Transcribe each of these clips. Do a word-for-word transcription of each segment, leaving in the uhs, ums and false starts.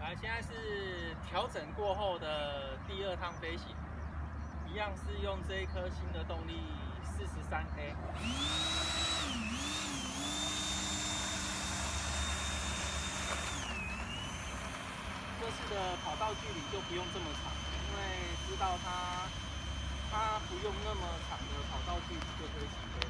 来，现在是调整过后的第二趟飞行，一样是用这一颗新的动力四十三 A。这次的跑道距离就不用这么长，因为知道它它不用那么长的跑道距离就可以起飞了。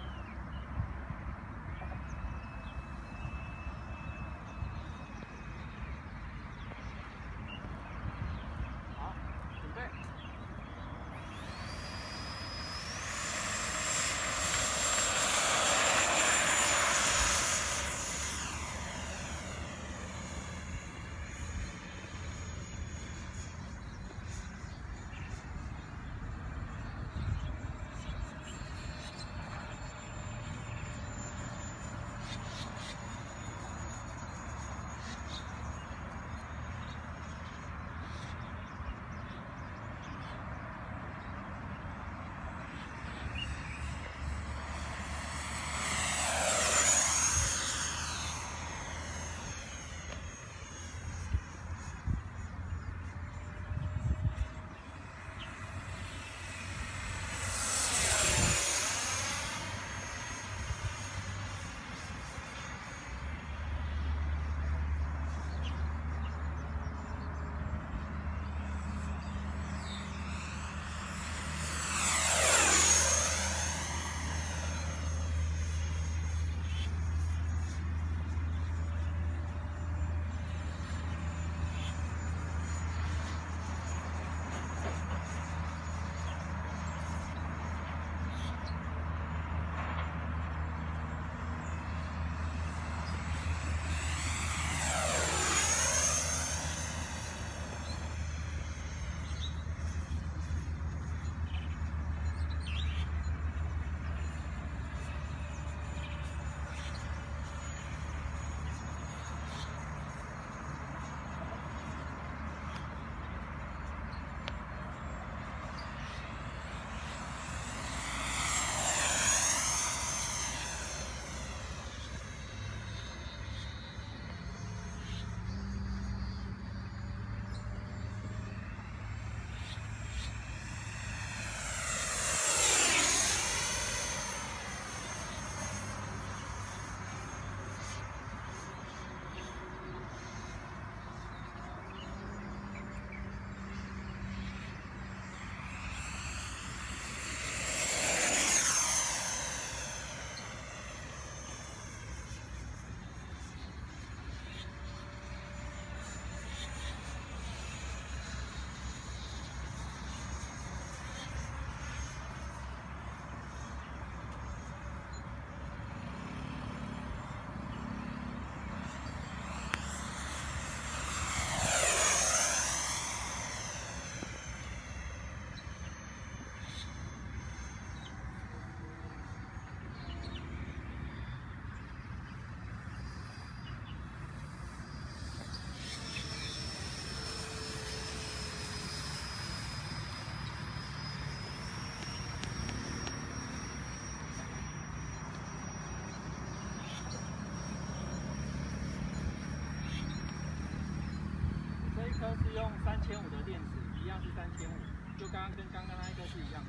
这是用三千五的电池，一样是三千五，就刚刚跟刚刚那一个是一样的。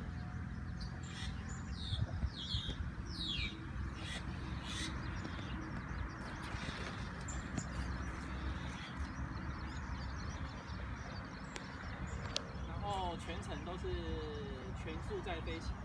然后全程都是全速在飞行。